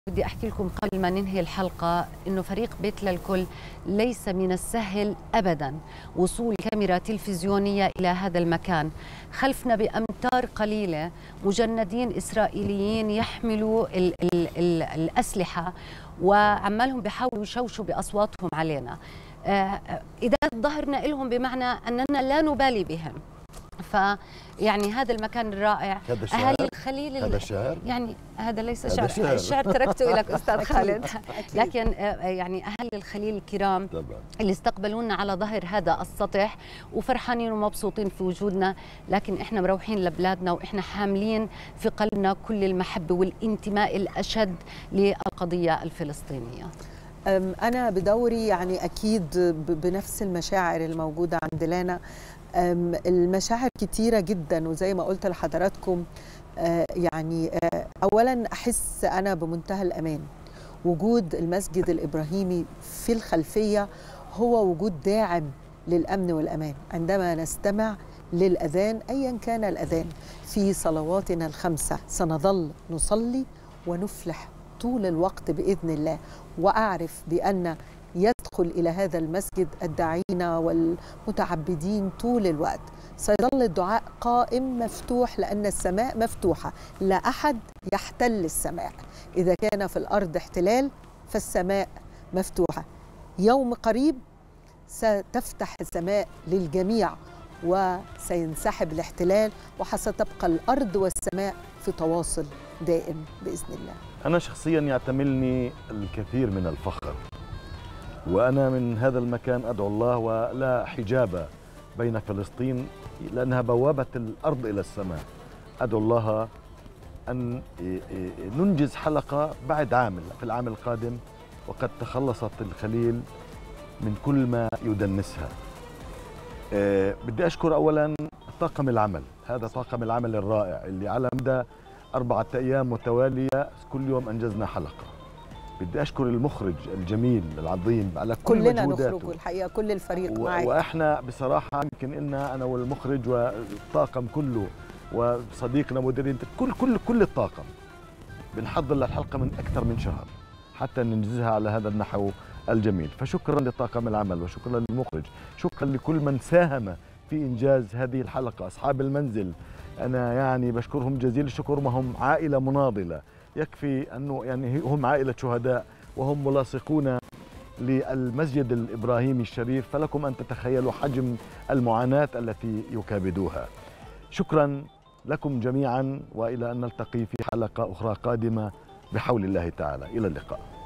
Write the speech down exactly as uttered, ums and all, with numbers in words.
بدي أحكي لكم قبل ما ننهي الحلقة إنه فريق بيت للكل ليس من السهل أبدا وصول كاميرا تلفزيونية إلى هذا المكان. خلفنا بأمتار قليلة مجندين إسرائيليين يحملوا ال ال ال الأسلحة وعمالهم بيحاولوا يشوشوا بأصواتهم علينا. إذا ظهرنا لهم بمعنى أننا لا نبالي بهم. فيعني هذا المكان الرائع. هذا شعر؟ أهل الخليل هذا شعر؟ يعني هذا ليس هذا شعر. شعر. الشعر تركته لك أستاذ خالد. أكيد. لكن يعني أهل الخليل الكرام طبعا اللي استقبلونا على ظهر هذا السطح وفرحانين ومبسوطين في وجودنا، لكن إحنا مروحين لبلادنا وإحنا حاملين في قلبنا كل المحبة والانتماء الأشد للقضية الفلسطينية. أنا بدوري يعني أكيد بنفس المشاعر الموجودة عند لانا. المشاعر كتيرة جدا، وزي ما قلت لحضراتكم يعني أولا أحس أنا بمنتهى الأمان. وجود المسجد الإبراهيمي في الخلفية هو وجود داعم للأمن والأمان. عندما نستمع للأذان أيا كان الأذان في صلواتنا الخمسة سنظل نصلي ونفلح طول الوقت بإذن الله. وأعرف بأن يدخل إلى هذا المسجد الداعين والمتعبدين طول الوقت. سيظل الدعاء قائم مفتوح لأن السماء مفتوحة، لا أحد يحتل السماء. إذا كان في الأرض احتلال فالسماء مفتوحة. يوم قريب ستفتح السماء للجميع وسينسحب الاحتلال وستبقى الأرض والسماء في تواصل دائم بإذن الله. أنا شخصيا يعتملني الكثير من الفخر، وأنا من هذا المكان أدعو الله ولا حجاب بين فلسطين لأنها بوابة الأرض إلى السماء. أدعو الله أن ننجز حلقة بعد عام في العام القادم وقد تخلصت الخليل من كل ما يدنسها. بدي أشكر أولا طاقم العمل، هذا طاقم العمل الرائع اللي على مدى أربعة أيام متوالية كل يوم أنجزنا حلقة. بدي أشكر المخرج الجميل العظيم على كل كلنا مجهوداته. نخرج الحقيقة كل الفريق و... معي. وإحنا بصراحة يمكن إنا أنا والمخرج والطاقم كله وصديقنا مديرين كل كل كل الطاقم بنحضر للحلقة من أكثر من شهر حتى ننجزها على هذا النحو الجميل. فشكرا لطاقم العمل وشكرا للمخرج، شكرا لكل من ساهم في إنجاز هذه الحلقة. أصحاب المنزل أنا يعني بشكرهم جزيل الشكر، ما هم عائلة مناضلة، يكفي أنه يعني هم عائلة شهداء وهم ملاصقون للمسجد الإبراهيمي الشريف، فلكم أن تتخيلوا حجم المعاناة التي يكابدوها. شكرا لكم جميعا، وإلى أن نلتقي في حلقة أخرى قادمة بحول الله تعالى. إلى اللقاء.